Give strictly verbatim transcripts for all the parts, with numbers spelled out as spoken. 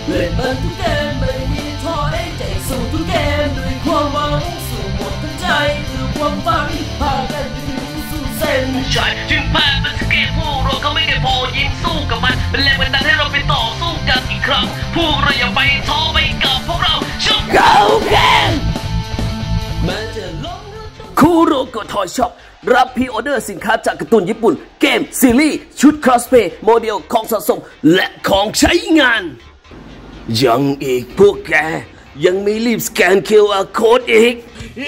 เล่นมันทุกเกมไม่มีท้อใจสู้ทุกเกมด้วยความหวังสู้หมดทั้งใจคือความฝันพากันยืนสู้เส้นชัยถึงแพ้เป็นสเกมพวกเราเขาไม่ได้พอยิงสู้กับมันเป็นแรงบันดาลให้เราไปต่อสู้กันอีกครั้งพวกเราอย่าไปท้อไปกับพวกเราชุบ Go Game มันจะล้มคูโรโกทอยช็อปรับพรีออเดอร์สินค้าจากการ์ตูนญี่ปุ่นเกมซีรีส์ชุดครอสเพย์โมเดลของสะสมและของใช้งานยังอีกพวกแกยังไม่รีบสแกน คิว อาร์ Code อีก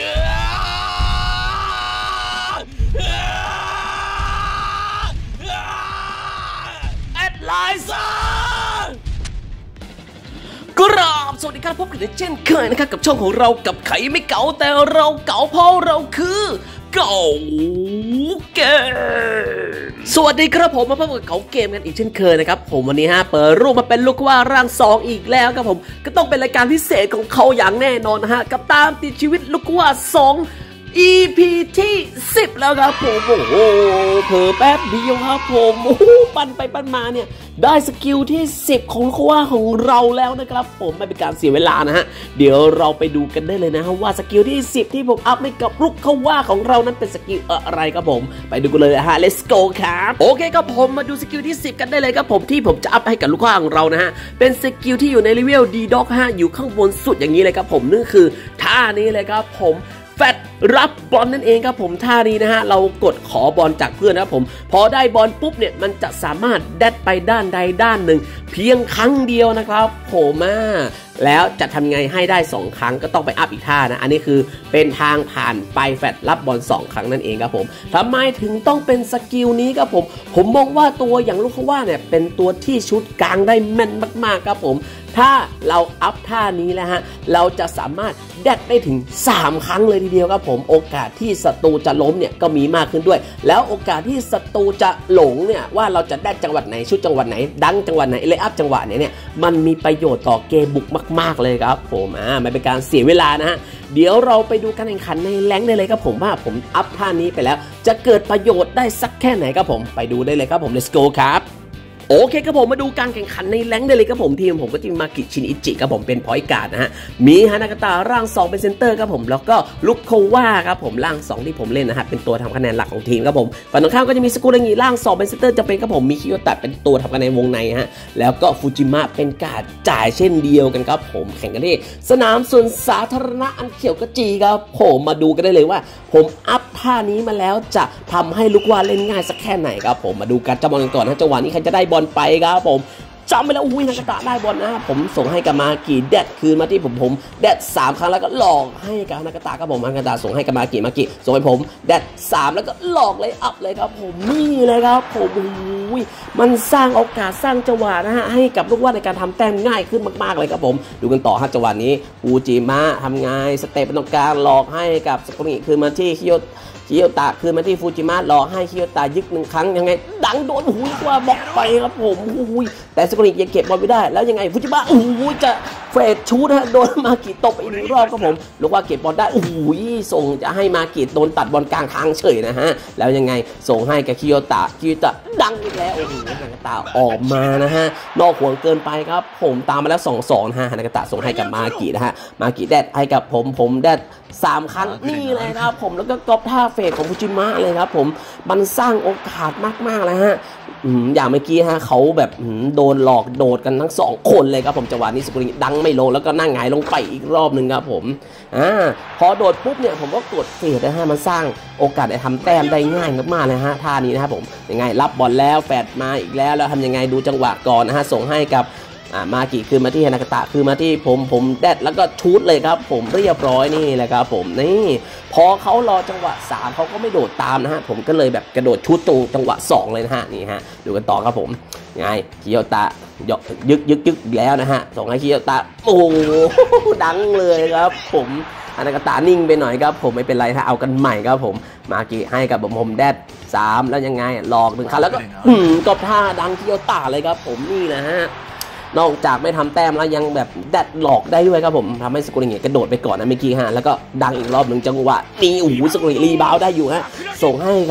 แอดไลน์ซ่ากราบสวัสดีครับพบกันเช่นเคยนะครับกับช่องของเรากับไขไม่เก๋าแต่เราเก๋าเพราะเราคือเก๋าเกมสวัสดีครับผมมาพบกับเก๋าเกมกันอีกเช่นเคยนะครับผมวันนี้ฮะเปิดรูปมาเป็นลูกว่าร่างสองอีกแล้วครับผมก็ต้องเป็นรายการพิเศษของเขาอย่างแน่นอนนะฮะกับตามติดชีวิตลูกว่าสอง อี พี ที่สิบแล้วครับผมโอ้โหเผลอแป๊บเดียวครับผมโอ้โหปั่นไปปั่นมาเนี่ยได้สกิลที่สิบของลูกว่าของเราแล้วนะครับผมไม่เป็นการเสียเวลานะฮะเดี๋ยวเราไปดูกันได้เลยนะฮะว่าสกิลที่สิบที่ผมอัพให้กับลูกว่าของเรานั้นเป็นสกิลอะไรครับผมไปดูกันเลยฮะ let's go ครับโอเคครับผมมาดูสกิลที่สิบกันได้เลยครับผมที่ผมจะอัพให้กับลูกว่าของเรานะฮะเป็นสกิลที่อยู่ในเลเวล ดี ด็อก ฮะอยู่ข้างบนสุดอย่างนี้เลยครับผมนั่นคือท่านี้เลยครับผมแฟตรับบอลนั่นเองครับผมท่านี้นะฮะเรากดขอบอลจากเพื่อนนะครับผมพอได้บอลปุ๊บเนี่ยมันจะสามารถแดดไปด้านใดด้านหนึ่งเพียงครั้งเดียวนะครับผมอ่ะแล้วจะทำไงให้ได้สองครั้งก็ต้องไปอัพอีกท่านะอันนี้คือเป็นทางผ่านไปแฟตรับบอลสองครั้งนั่นเองครับผมทำไมถึงต้องเป็นสกิลนี้ครับผมผมมองว่าตัวอย่างลูกว่าเนี่ยเป็นตัวที่ชุดกลางได้แม่นมากๆครับผมถ้าเราอัพท่านี้แล้วฮะเราจะสามารถแดดได้ถึงสามครั้งเลยทีเดียวครับผมโอกาสที่ศัตรูจะล้มเนี่ยก็มีมากขึ้นด้วยแล้วโอกาสที่ศัตรูจะหลงเนี่ยว่าเราจะแดดจังหวัดไหนชุดจังหวัดไหนดังจังหวัดไหนเลยอัพจังหวะไหนเนี่ยมันมีประโยชน์ต่อเกมบุกมากๆเลยครับผมอ่าไม่เป็นการเสียเวลานะฮะเดี๋ยวเราไปดูการแข่งขันในแรงค์ได้เลยครับผมว่าผมอัพท่านี้ไปแล้วจะเกิดประโยชน์ได้สักแค่ไหนครับผมไปดูได้เลยครับผม let's go ครับโอเคครับผมมาดูการแข่งขันในแรงค์ได้เลยครับผมทีมผมก็จะมากิชินอิจิครับผมเป็นพอยต์การ์ดนะฮะมีฮานากาตะร่างสองเป็นเซนเตอร์ครับผมแล้วก็ลุคโควาครับผมร่างสองที่ผมเล่นนะฮะเป็นตัวทำคะแนนหลักของทีมครับผมฝั่งตรงข้ามก็จะมีสกุลงีร่างสองเป็นเซนเตอร์จะเป็นครับผมมีคิโยตะเป็นตัวทำคะแนนวงในฮะแล้วก็ฟูจิมะเป็นการ์ดจ่ายเช่นเดียวกันครับผมแข่งกันที่สนามส่วนสาธารณะอันเขียวกระจีครับผมมาดูกันได้เลยว่าผมอัพท่านี้มาแล้วจะทำให้ลูกว่าเล่นง่ายสักแค่ไหนครับผมมาดูการจับบอลกันก่อนนะจังหวะนี้ใครจะได้บอลไปครับผมจำไปแล้วอุ้ยนากาตะได้บอลนะผมส่งให้กับมากิแดดคืนมาที่ผมผมแดดสามครั้งแล้วก็หลอกให้กับนากาตะครับผมนากาตะส่งให้กับมากิมากิส่งให้ผมแดดสามแล้วก็หลอกเลยอัพเลยครับผมนี่เลยครับผมอุ้ยมันสร้างโอกาสสร้างจังหวะนะฮะให้กับลูกว่าในการทำแต้มง่ายขึ้นมากๆเลยครับผมดูกันต่อฮะจังหวะนี้ฟูจิมะทำไงสเตปเป็นตรงกลางหลอกให้กับสกุลิคืนมาที่คิโยคิโยตะคืนมาที่ฟูจิมะรอให้คิโยตะยึกหนึ่งครั้งยังไงดังโดนหูกว่าบล็อกไปครับผมหูยแต่สกุลิยังเก็บบอลไม่ได้แล้วยังไงฟูจิมะหูยจะเฟดชูดฮะโดนมากิตบอีกหนึ่งรอบครับผมลูกว่าเก็บบอลได้หูยส่งจะให้มากิโดนตัดบอลกลางคางเฉยนะฮะแล้วยังไงส่งให้กับคิโยตะคิโยตะดังอีกแล้วโอ้โหฮานากาตะออกมานะฮะนอกห่วงเกินไปครับผมตามมาแล้วสองสองนะฮะฮานากาตะส่งให้กับมากินะฮะมากิแดดให้กับผมผมแดดสามครั้งนี่เลยครับผมแล้วก็ก๊อปท่าเฟดของฟูจิมะเลยครับผมมันสร้างโอกาสมากๆเลยฮะอย่างเมื่อกี้ฮะเขาแบบโดนหลอกโดดกันทั้งสองคนเลยครับผมจังหวะนี้สกุลิดังไม่ลงแล้วก็นั่งหงายลงไปอีกรอบหนึ่งครับผมอ่าพอโดดปุ๊บเนี่ยผมก็กดเฟดนะฮะมันสร้างโอกาสได้ทำแต้มได้ง่ายมากๆเลยฮะท่านี้นะครับผมยังไงรับบอลแล้วแฟดมาอีกแล้วแล้วทำยังไงดูจังหวะก่อนนะฮะส่งให้กับมากิคือมาที่ฮานากาตะคือมาที่ผมผมแดดแล้วก็ชูดเลยครับผมเรียบร้อยนี่แหละครับผมนี่พอเขารอจังหวะสามเขาก็ไม่โดดตามนะฮะผมก็เลยแบบกระโดดชูดตรงจังหวะสองเลยนะฮะนี่ฮะดูกันต่อครับผมไงคิโยตะยึกยึกยึกแล้วนะฮะส่งให้คิโยตะโอ้ดังเลยครับผมฮานากาตะนิ่งไปหน่อยครับผมไม่เป็นไรถ้าเอากันใหม่ครับผมมากิให้กับผมผมแดดสามแล้วยังไงหลอกหนึ่งครั้งแล้วก็กบท่าดังคิโยตะเลยครับผมนี่นะฮะนอกจากไม่ทำแต้มแล้วยังแบบแดดหลอกได้ด้วยครับผมทำให้สกุลิเงกระโดดไปก่อนนะเมื่อกี้ฮะแล้วก็ดังอีกรอบหนึ่งจังหวะนี่โอ้โหสกุลิรีบาวได้อยู่ฮะส่งให้ครับ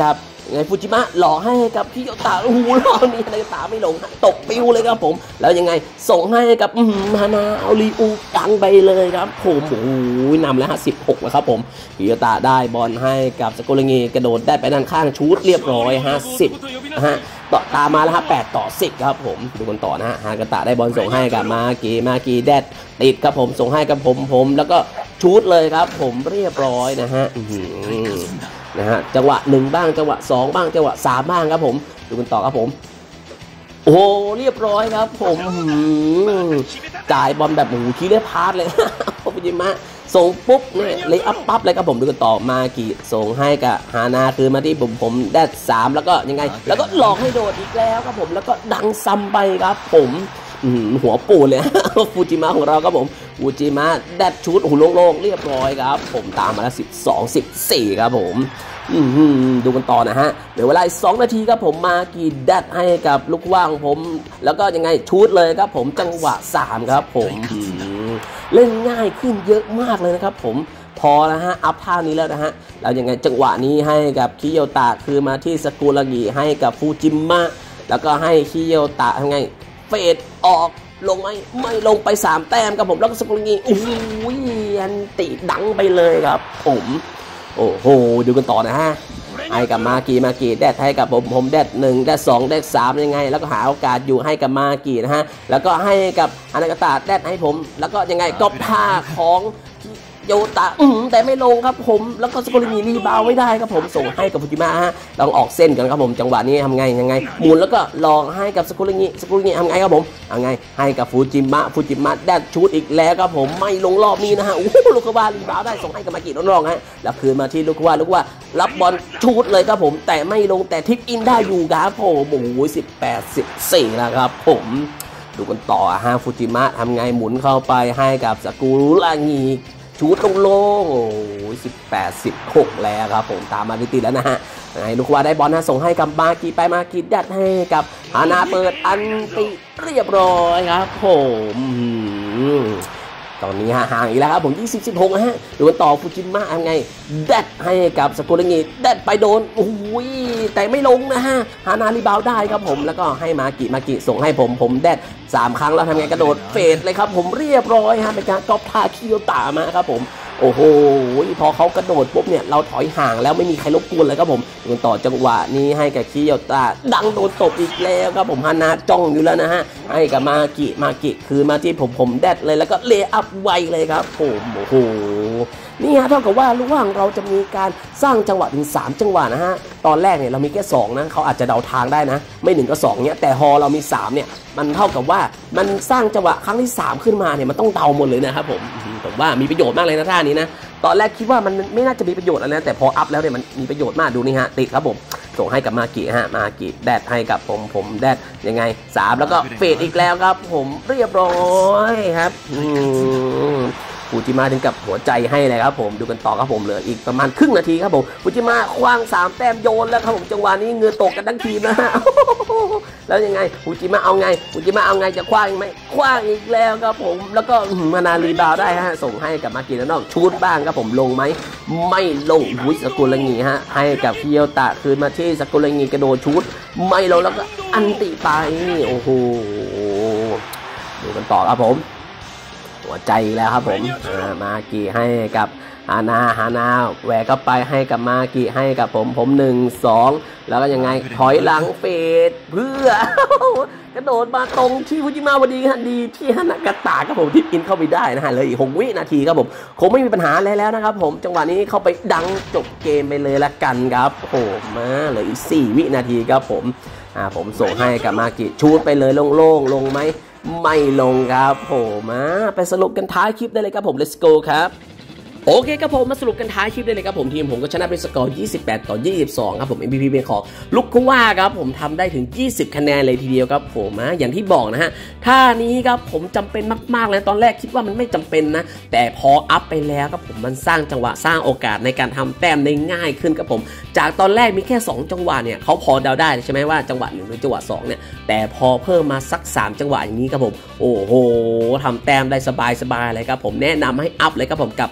ไงฟูจิมะหล่อให้กับคิโยตะโอ้โหรอบนี้นากาตะไม่ลงตกปิวเลยครับผมแล้วยังไงส่งให้กับฮานาเอาริอูกังไปเลยครับผมโอ้โหนำแล้วฮะสิบหกแล้วครับผมคิโยตะได้บอลให้กับสกุลงีกระโดดได้ไปด้านข้างชูดเรียบร้อยห้าสิบนะฮะต่อตามมาแล้วฮะแปดต่อสิบครับผมดูกันต่อนะฮะฮากาตะได้บอลส่งให้กับมากีมากีแดดติดครับผมส่งให้กับผมผมแล้วก็ชูดเลยครับผมเรียบร้อยนะฮะนะฮะจังหวะหนึ่งบ้างจังหวะสองบ้างจังหวะสามบ้างครับผมดูกันต่อครับผมโอ้เรียบร้อยครับผมจ่ายบอลแบบโอ้โหคีเรียพาร์ทเลยฟูจิมะส่งปุ๊บเนี่ยเลยอัพปั๊บเลยครับผมดูกันต่อมากี่ส่งให้กับฮานาคือมาที่ผมผมได้สามแล้วก็ยังไงแล้วก็หลอกให้โดดอีกแล้วครับผมแล้วก็ดังซ้ำไปครับผมหัวปูเลยฟูจิมะของเราครับผมฟูจิมะแดดชุดหูโล่งๆเรียบร้อยครับผมตามมาแล้วสิบสอง สิบสี่ครับผมดูกันต่อนะฮะเดี๋ยวเวลาสองนาทีครับผมมากีแดดให้กับลูกว่างผมแล้วก็ยังไงชุดเลยครับผมจังหวะสามครับผมเล่นง่ายขึ้นเยอะมากเลยนะครับผมพอแล้วฮะอัพท่านี้แล้วนะฮะแล้วยังไงจังหวะนี้ให้กับคิโยตะคือมาที่สกุลางิให้กับฟูจิมะแล้วก็ให้คิโยตะยังไงเฟดออกลงไหมไม่ลงไปสามแต้มครับผมแล้วก็สกุลงีโอ้โหอันติดังไปเลยครับผมโอ้โหดูกันต่อนะฮะให้กับมากีมากีแดดให้กับผมผมแดดหนึ่งแดดสองแดดสามยังไงแล้วก็หาโอกาสอยู่ให้กับมากีนะฮะแล้วก็ให้กับฮานากาตะแดดให้ผมแล้วก็ยังไงก็ท่าของโยตะอืมแต่ไม่ลงครับผมแล้วก็สกุลงีรีบาวไม่ได้ครับผมส่งให้กับฟูจิมะฮะต้องออกเส้นกันครับผมจังหวะนี้ทำไงยังไงหมุนแล้วก็ลองให้กับสกุลงีสกุลงีทำไงครับผมทำไงให้กับฟูจิมะฟูจิมะแดดชูดอีกแล้วครับผมไม่ลงรอบนี้นะฮะโอ้โหลูกวารีบาวได้ส่งให้กับมากิน้องๆฮะแล้วคืนมาที่ลูกว่าลูกว่ารับบอลชูดเลยครับผมแต่ไม่ลงแต่ทิกอินได้อยู่ครับผมโอ้โหสิบแปด สิบสี่แล้วครับผมดูกันต่อฮะฟูจิมะทำไงหมุนเข้าไปให้กับสกุลงีชูดโล่งๆโอ้ยสิบแปด สิบหกแล้วครับผมตามมาติดๆแล้วนะฮะไอ้ลูกว่าได้บอลนะส่งให้กับมากีไปมากีดัดให้กับฮานาเปิดอันติเรียบร้อยครับผมตอนนี้ห่างอีกแล้วครับผมยี่สิบ สิบหกนะฮะดูกันต่อฟูจิมะทำไงดัดให้กับสกุลงีดัดไปโดนโอ้ยแต่ไม่ลงนะฮะฮานารีบาวได้ครับผมแล้วก็ให้มากิมากิส่งให้ผมผมดัดสามครั้งแล้วทำไงกระโดดเฟดเลยครับผมเรียบร้อยฮะเป็นการก๊อปท่าคิโยตะมาครับผมโอ้โหพอเขากระโดดปุ๊บเนี่ยเราถอยห่างแล้วไม่มีใครรบกวนเลยครับผมดูกันต่อจังหวะนี้ให้กับคิโยตะดังโดนตบอีกแล้วครับผมฮานาจ้องอยู่แล้วนะฮะให้กับมากิมากิคือมาที่ผมผมแดดเลยแล้วก็เลย์อัพไวเลยครับผมโอ้โหนี่ฮะเท่ากับว่าระหว่างเราจะมีการสร้างจังหวะถึงสามจังหวะนะฮะตอนแรกเนี่ยเรามีแค่สองนะเขาอาจจะเดาทางได้นะไม่หนึ่งก็สองเนี่ยแต่ฮอเรามีสามเนี่ยมันเท่ากับว่ามันสร้างจังหวะครั้งที่สามขึ้นมาเนี่ยมันต้องเดาหมดเลยนะครับผมผมว่ามีประโยชน์มากเลยนะท่านี้นะตอนแรกคิดว่ามันไม่น่าจะมีประโยชน์อะไรนะแต่พออัพแล้วเนี่ยมันมีประโยชน์มากดูนี่ฮะติดครับผมส่งให้กับมากิฮะมากิแดดให้กับผมผมแดดยังไงสามแล้วก็เฟดอีกแล้วครับผมเรียบร้อยครับฟูจิมะถึงกับหัวใจให้เลยครับผมดูกันต่อครับผมเหลืออีกประมาณครึ่งนาทีครับผมฟูจิมะคว้างสามแต้มโยนแล้วครับผมจังหวะนี้เงือตกกันทั้งทีมนะฮะแล้วยังไงฟูจิมะเอาไงฟูจิมะเอาไงจะคว้างอีกไหมคว้างอีกแล้วครับผมแล้วก็มานารีบาวได้ฮะส่งให้กับมากิแล้วน้องชูดบ้างครับผมลงไหมไม่ลงวุ้ยสกุลงีฮะให้กับคิโยตะคืนมาที่สกุลงีกระโดดชูดไม่ลงแล้วก็อันติไปโอ้โหดูกันต่อครับผมหัวใจแล้วครับผมมากิให้กับฮานาฮานาแหวกเข้าไปให้กับมากิให้กับผมผมหนึ่งสองแล้วก็ยังไงถอยหลังเฟดเพื่อกระโดดมาตรงที่ฟูจิมะพอดีฮะดีที่ฮานากาตะครับผมที่กินเข้าไปได้นะฮะเลยอีกหกวินาทีครับผมคงไม่มีปัญหาอะไรแล้วนะครับผมจังหวะนี้เข้าไปดังจบเกมไปเลยละกันครับโอ้มาเหลืออีกสี่วินาทีครับผมอ่าผมส่งให้กับมากิชูดไปเลยโล่งๆลงไหมไม่ลงครับผมมาไปสรุปกันท้ายคลิปได้เลยครับผม let's go ครับโอเคครับผมมาสรุปกันท้ายคลิปได้เลยครับผมทีมผมก็ชนะเป็นสกอร์ยี่สิบแปดต่อยี่สิบสองครับผม เอ็ม วี พี เป็นของลุกคุว่าครับผมทำได้ถึงยี่สิบคะแนนเลยทีเดียวครับผมนะอย่างที่บอกนะฮะท่านี้ครับผมจำเป็นมากๆเลยตอนแรกคิดว่ามันไม่จำเป็นนะแต่พออัพไปแล้วครับผมมันสร้างจังหวะสร้างโอกาสในการทำแต้มได้ง่ายขึ้นครับผมจากตอนแรกมีแค่สองจังหวะเนี่ยเขาพอเดาได้ใช่ไหมว่าจังหวะหนึ่งหรือจังหวะสองเนี่ยแต่พอเพิ่มมาสักสามจังหวะอย่างนี้ครับผมโอ้โหทำแต้มได้สบายๆเลยครับผมแนะนำให้อัพเลยครับผมกับท่า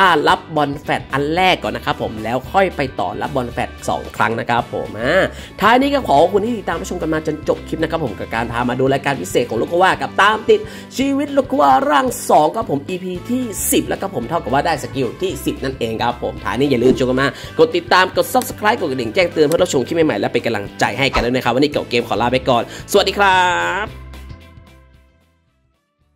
ถ้ารับบอลแฟตอันแรกก่อนนะครับผมแล้วค่อยไปต่อรับบอลแฟตสองครั้งนะครับผมอ่าท้ายนี้ก็ขอขอบคุณที่ติดตามรับชมกันมาจนจบคลิปนะครับผมกับการพามาดูรายการพิเศษของโลกว่ากับตามติดชีวิตโลกว่าร่างสองครับผม อี พี ที่สิบแล้วครับผมเท่ากับว่าได้สกิลที่สิบนั่นเองครับผมท้ายนี้อย่าลืมชมกันมากดติดตามกด ซับสไครบ์ กดกระดิ่งแจ้งเตือนเพื่อรับชมคลิปใหม่ๆและเป็นกำลังใจให้กันด้วยนะครับวันนี้เก่าเกมขอลาไปก่อนสวัสดีครับ